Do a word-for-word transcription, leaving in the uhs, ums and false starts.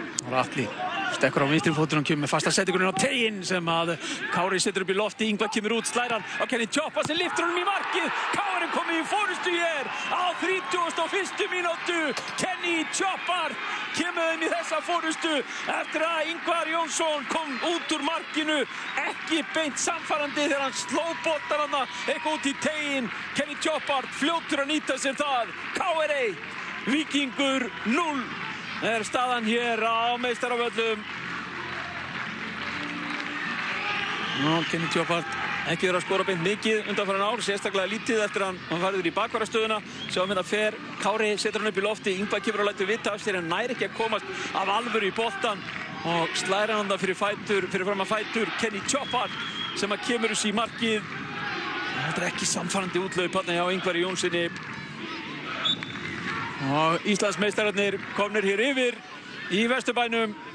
Atli stekkur á vinstri fóturinn og kemur með fasta setningunum á teiginn sem að Kári setur upp í lofti. Ingvar kemur út, slær hann á Kenny Choppa sem lyftir honum í markið. Kári komið í forystu hér á þrítugasta og fyrstu mínútu. Kenny Choppa kemur þeim í þessa forystu eftir að Ingvar Jónsson kom út úr markinu. Ekki beint samfærandi þegar hann sló boltann þarna eitthvað út í teiginn. Kenny Choppa fljótur að nýta sér það. K R eitt, Víkingur núll. Það er staðan hér á Meistaravöllum. Nú, Kenny Choppa ekki verið að skora beint mikið undanfarin ár, sérstaklega lítið eftir að hann farið í bakvarðarstöðuna. Sjáum við að fer, Kári setur hann upp í lofti, Ingvar kemur og lætur vita af sér en nær ekki að komast af alvöru í boltann og slæra hann það fyrir fætur, fyrir fram að fætur Kenny Choppa sem að kemur þessi í markið. Þetta er ekki samfærandi útlaup þarna hjá Ingvari Jónssoni. Og Íslandsmeistararnir komnir hér yfir í Vesturbænum.